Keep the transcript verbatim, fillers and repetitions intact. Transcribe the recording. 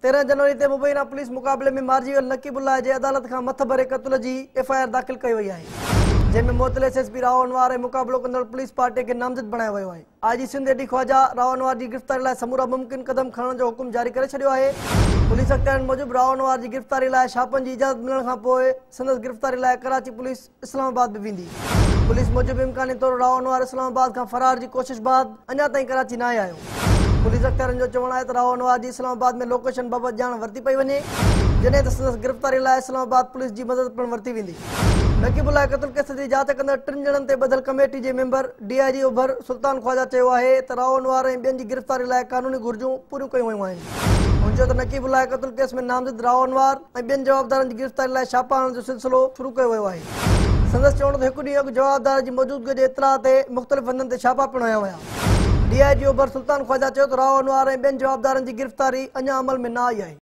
तेरह जनवरी ते मुबैना पुलिस मुक़ाबले में मारिजी वियल नकीबुल्लाह जे अदालत खां मथ भरे क़त्ल जी एफ आई आर दाख़िल कई वई आहे, जंहिंमें मुअतल S S P Rao Anwar ऐं मुक़ाबिलो कंदड़ पुलिस पार्टी खे नामज़द बणायो वियो आहे। आई जी सिंध एडी ख्वाजा राव अनवार जी गिरफ़्तारी लाइ समूरा मुमकिन क़दम खणण जो हुकुम जारी करे छॾियो आहे। पुलिस अख़्तियारनि मूजिबि राव अनवार जी गिरफ़्तारी लाइ छापनि जी इजाज़त मिलण खां पोइ संदसि गिरफ़्तारी लाइ कराची पुलिस इस्लामाबाद बि वेंदी। पुलिस मूजिबि इम्कानी तौरु राव अनवार इस्लामाबाद खां फरार जी कोशिश बाद अञा ताईं कराची न आयो। पुलिस अख़्तियारनि जो चवणु आहे त राव अनवार जी इस्लामाबाद में लोकेशन बाबति ॼाण वरिती पई वञे, जॾहिं त संदसि गिरफ़्तारी लाइ इस्लामाबाद पुलिस जी मदद पिणु वरिती वेंदी। नकीबुल्लाह क़त्ल केस जी जांच कंदड़ टिनि ॼणनि ते ॿधल कमेटी जे मेंबर डी आई जी ओभर सुल्तान ख्वाजा चयो आहे त राव अनवार ऐं ॿियनि जी गिरफ़्तारी लाइ कानूनी घुर्जूं पूरियूं कयूं वयूं आहिनि। हुन चयो त नकीबुल्लाह क़त्ल केस में नामज़द राव अनवार ऐं ॿियनि जवाबदारनि जी गिरफ़्तारी लाइ छापा हणण जो सिलसिलो शुरू कयो वियो आहे। संदसि चवण त हिकु ॾींहुं अॻु जवाबदार जी मौजूदगी जे इतलाह ते मुख़्तलिफ़ हंधनि ते छापा पिणु हया विया। डी आई जी ओभर सुल्तान ख्वाजा चयो त राव अनवार ऐं ॿियनि जवाबदारनि जी गिरफ़्तारी अञा अमल में न आई आहे।